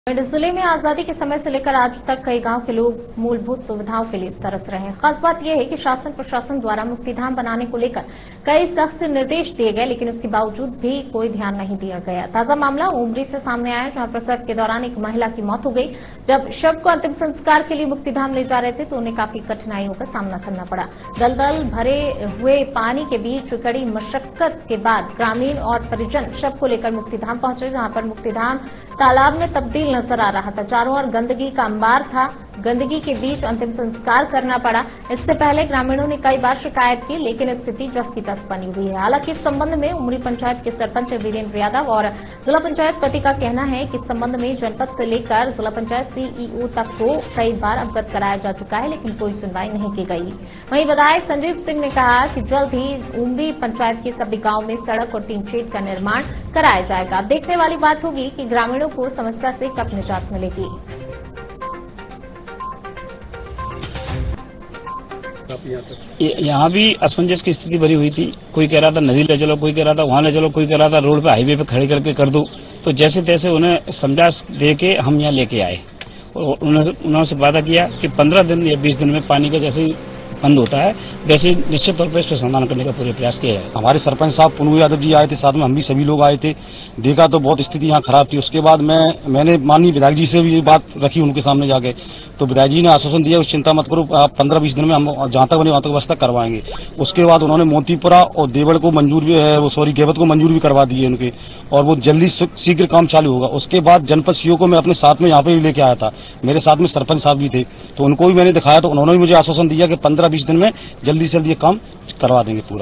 जिले में आजादी के समय से लेकर आज तक कई गांव के लोग मूलभूत सुविधाओं के लिए तरस रहे हैं। खास बात यह है कि शासन प्रशासन द्वारा मुक्तिधाम बनाने को लेकर कई सख्त निर्देश दिए गए, लेकिन उसके बावजूद भी कोई ध्यान नहीं दिया गया। ताजा मामला उमरी से सामने आया, जहां प्रसव के दौरान एक महिला की मौत हो गई। जब शव को अंतिम संस्कार के लिए मुक्तिधाम ले जा रहे थे तो उन्हें काफी कठिनाइयों का सामना करना पड़ा। दलदल भरे हुए पानी के बीच कड़ी मशक्कत के बाद ग्रामीण और परिजन शव को लेकर मुक्तिधाम पहुंचे, जहां पर मुक्तिधाम तालाब में तब्दील नजर आ रहा था। चारों ओर गंदगी का अंबार था। गंदगी के बीच अंतिम संस्कार करना पड़ा। इससे पहले ग्रामीणों ने कई बार शिकायत की, लेकिन स्थिति जस की तस बनी हुई है। हालांकि इस संबंध में उमरी पंचायत के सरपंच वीरेंद्र यादव और जिला पंचायत पति का कहना है कि इस संबंध में जनपद से लेकर जिला पंचायत सीईओ तक को कई बार अवगत कराया जा चुका है, लेकिन कोई सुनवाई नहीं की गई। वहीं विधायक संजीव सिंह ने कहा कि जल्द ही उमरी पंचायत के सभी गांव में सड़क और टीन शेड का निर्माण कराया जाएगा। अब देखने वाली बात होगी कि ग्रामीणों को समस्या से कब निजात मिलेगी। यहाँ भी असमंजस की स्थिति भरी हुई थी। कोई कह रहा था नदी ले चलो, कोई कह रहा था वहां ले चलो, कोई कह रहा था रोड पे हाईवे पे खड़े करके कर दो। तो जैसे तैसे उन्हें समझा दे के हम यहाँ लेके आए और उन्होंने वादा किया कि 15 दिन या 20 दिन में पानी का जैसे ही बंद होता है वैसे निश्चित तौर पर इस पर समाधान करने का पूरे प्रयास किया है। हमारे सरपंच साहब पुनू यादव जी आए थे, साथ में हम भी सभी लोग आए थे। देखा तो बहुत स्थिति यहाँ खराब थी। उसके बाद मैंने माननीय विधायक जी से भी ये बात रखी उनके सामने जाके, तो विधायक जी ने आश्वासन दिया चिंता मत करो, आप 15-20 दिन में हम जहां तक बने वहां तक व्यवस्था करवाएंगे। उसके बाद उन्होंने मोतीपुरा और देवड़ को मंजूर भी गेवत को मंजूर भी करवा दिए उनके, और वो जल्दी शीघ्र काम चालू होगा। उसके बाद जनपद सीओ को मैं अपने साथ में यहाँ पे लेके आया था, मेरे साथ में सरपंच साहब भी थे, तो उनको भी मैंने दिखाया, तो उन्होंने भी मुझे आश्वासन दिया कि 15-20 दिन में जल्दी से जल्दी ये काम करवा देंगे पूरा।